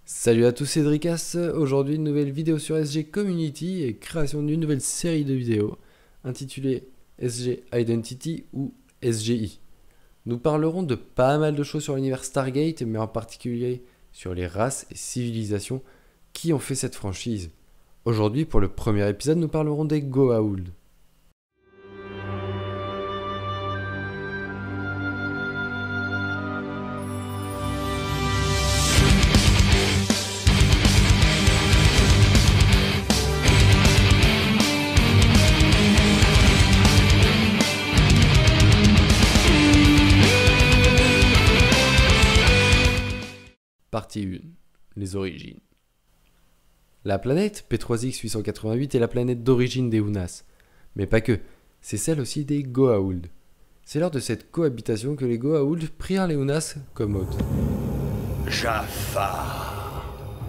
Salut à tous, c'est Dricas. Aujourd'hui, une nouvelle vidéo sur SG Community et création d'une nouvelle série de vidéos intitulée SG Identity ou SGI. Nous parlerons de pas mal de choses sur l'univers Stargate, mais en particulier sur les races et civilisations qui ont fait cette franchise. Aujourd'hui, pour le premier épisode, nous parlerons des Goa'uld. Partie 1. Les origines. La planète P3X 888 est la planète d'origine des Unas. Mais pas que, c'est celle aussi des Goa'uld. C'est lors de cette cohabitation que les Goa'uld prirent les Unas comme hôtes. Jafar.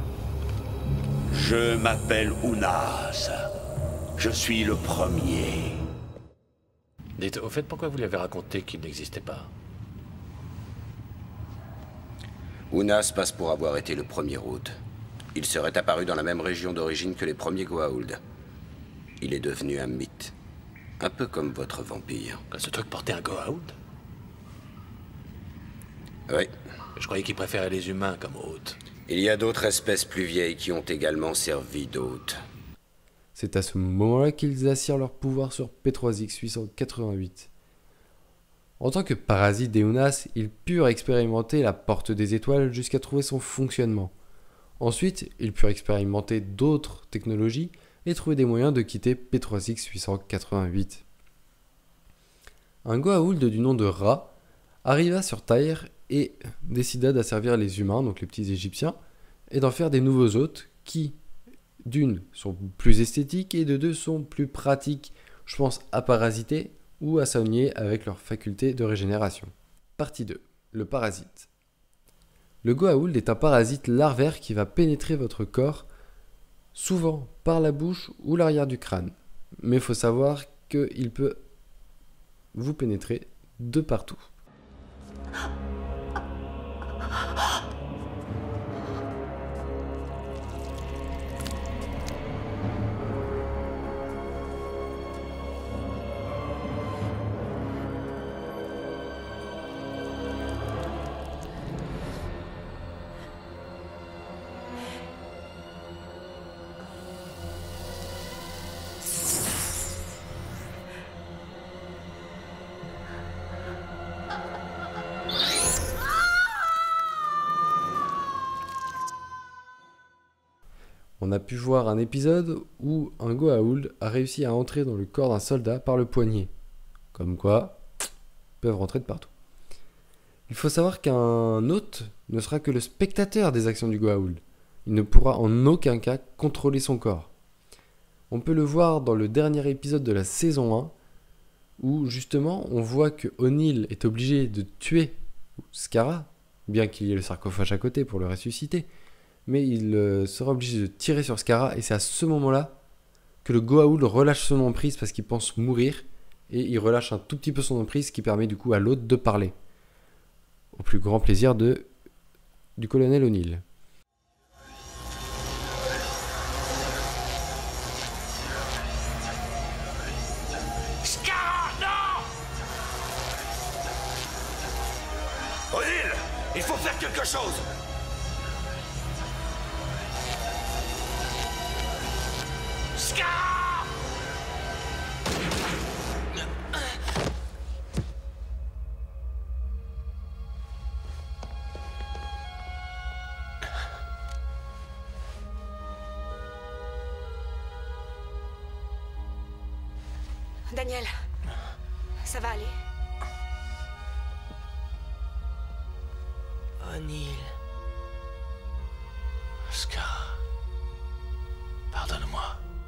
Je m'appelle Unas. Je suis le premier. Dites, au fait, pourquoi vous lui avez raconté qu'il n'existait pas? Unas passe pour avoir été le premier hôte. Il serait apparu dans la même région d'origine que les premiers Goa'uld. Il est devenu un mythe. Un peu comme votre vampire. Ce truc portait un Goa'uld? Oui. Je croyais qu'il préférait les humains comme hôtes. Il y a d'autres espèces plus vieilles qui ont également servi d'hôtes. C'est à ce moment-là qu'ils assirent leur pouvoir sur P3X 888. En tant que parasites des Unas, ils purent expérimenter la porte des étoiles jusqu'à trouver son fonctionnement. Ensuite, ils purent expérimenter d'autres technologies et trouver des moyens de quitter P3X 888. Un Goa'uld du nom de Ra arriva sur Terre et décida d'asservir les humains, donc les petits Égyptiens, et d'en faire des nouveaux hôtes qui, d'une, sont plus esthétiques et de deux, sont plus pratiques, je pense, à parasiter ou à soigner avec leur faculté de régénération. Partie 2. Le parasite. Le Goa'uld est un parasite larvaire qui va pénétrer votre corps, souvent par la bouche ou l'arrière du crâne. Mais il faut savoir qu'il peut vous pénétrer de partout. On a pu voir un épisode où un Goa'uld a réussi à entrer dans le corps d'un soldat par le poignet. Comme quoi, ils peuvent rentrer de partout. Il faut savoir qu'un hôte ne sera que le spectateur des actions du Goa'uld. Il ne pourra en aucun cas contrôler son corps. On peut le voir dans le dernier épisode de la saison 1, où justement on voit que O'Neill est obligé de tuer Skara, bien qu'il y ait le sarcophage à côté pour le ressusciter. Mais il sera obligé de tirer sur Skara, et c'est à ce moment-là que le Goa'uld relâche son emprise parce qu'il pense mourir, et il relâche un tout petit peu son emprise, ce qui permet du coup à l'autre de parler. Au plus grand plaisir du colonel O'Neill. Skara, non! O'Neill, il faut faire quelque chose! Skara! Daniel, ça va aller? O'Neill. Scar. Pardonne-moi.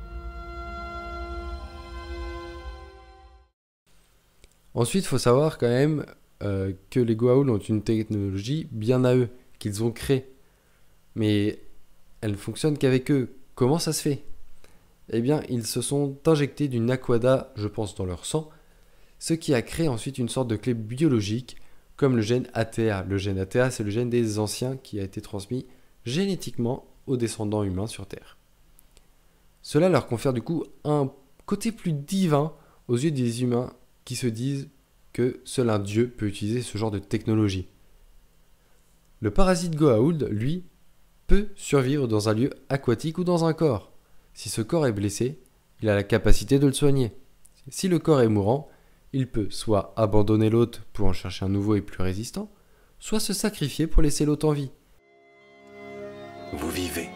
Ensuite, il faut savoir quand même que les Goa'uld ont une technologie bien à eux, qu'ils ont créée. Mais elle ne fonctionne qu'avec eux. Comment ça se fait? Eh bien, ils se sont injectés d'une aquada, je pense, dans leur sang, ce qui a créé ensuite une sorte de clé biologique, comme le gène ATA. Le gène ATA, c'est le gène des anciens qui a été transmis génétiquement aux descendants humains sur Terre. Cela leur confère du coup un côté plus divin aux yeux des humains qui se disent que seul un dieu peut utiliser ce genre de technologie. Le parasite Goa'uld, lui, peut survivre dans un lieu aquatique ou dans un corps. Si ce corps est blessé, il a la capacité de le soigner. Si le corps est mourant, il peut soit abandonner l'hôte pour en chercher un nouveau et plus résistant, soit se sacrifier pour laisser l'hôte en vie. Vous vivez.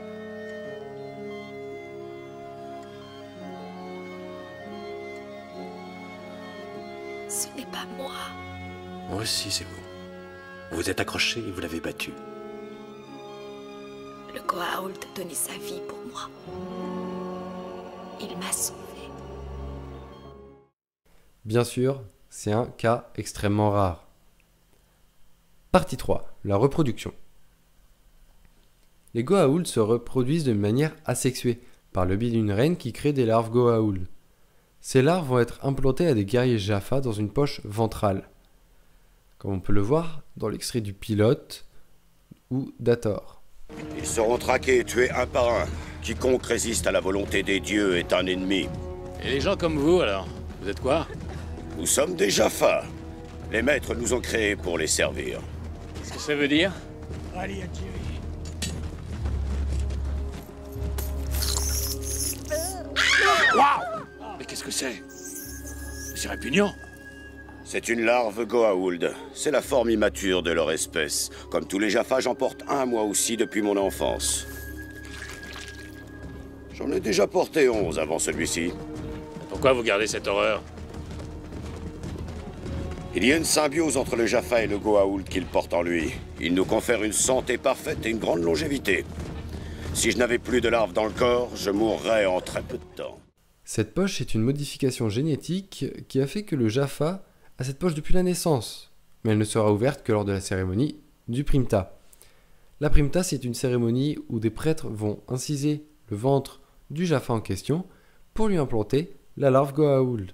Ce n'est pas moi. Moi aussi, c'est vous. Vous êtes accroché et vous l'avez battu. Le Goa'uld donnait sa vie pour moi. Il m'a sauvé. Bien sûr, c'est un cas extrêmement rare. Partie 3. La reproduction. Les Goa'uld se reproduisent de manière asexuée, par le biais d'une reine qui crée des larves Goa'uld. Ces larves vont être implantées à des guerriers Jaffa dans une poche ventrale, comme on peut le voir dans l'extrait du pilote ou d'Hathor. Ils seront traqués et tués un par un. Quiconque résiste à la volonté des dieux est un ennemi. Et les gens comme vous, alors? Vous êtes quoi? Nous sommes des Jaffa. Les maîtres nous ont créés pour les servir. Qu'est-ce que ça veut dire? Waouh! Mais qu'est-ce que c'est? C'est répugnant. C'est une larve Goa'uld. C'est la forme immature de leur espèce. Comme tous les Jaffa, j'en porte un moi aussi depuis mon enfance. J'en ai déjà porté 11 avant celui-ci. Pourquoi vous gardez cette horreur? Il y a une symbiose entre le Jaffa et le Goa'uld qu'il porte en lui. Il nous confère une santé parfaite et une grande longévité. Si je n'avais plus de larves dans le corps, je mourrais en très peu de temps. Cette poche est une modification génétique qui a fait que le Jaffa a cette poche depuis la naissance, mais elle ne sera ouverte que lors de la cérémonie du Primta. La Primta, c'est une cérémonie où des prêtres vont inciser le ventre du Jaffa en question pour lui implanter la larve Goa'uld.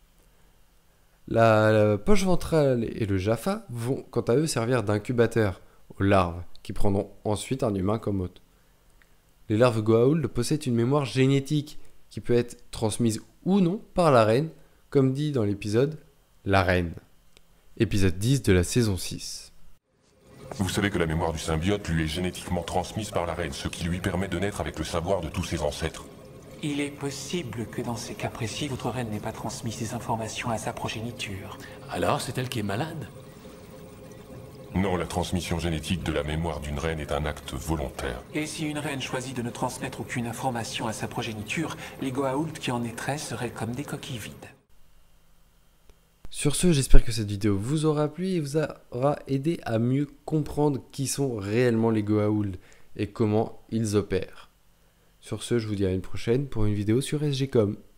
La poche ventrale et le Jaffa vont quant à eux servir d'incubateur aux larves qui prendront ensuite un humain comme hôte. Les larves Goa'uld possèdent une mémoire génétique qui peut être transmise ou non par la reine, comme dit dans l'épisode La Reine. Épisode 10 de la saison 6. Vous savez que la mémoire du symbiote lui est génétiquement transmise par la reine, ce qui lui permet de naître avec le savoir de tous ses ancêtres. Il est possible que dans ces cas précis, votre reine n'ait pas transmis ces informations à sa progéniture. Alors, c'est elle qui est malade? Non, la transmission génétique de la mémoire d'une reine est un acte volontaire. Et si une reine choisit de ne transmettre aucune information à sa progéniture, les Goa'uld qui en naîtraient seraient comme des coquilles vides. Sur ce, j'espère que cette vidéo vous aura plu et vous aura aidé à mieux comprendre qui sont réellement les Goa'uld et comment ils opèrent. Sur ce, je vous dis à une prochaine pour une vidéo sur SGCOM.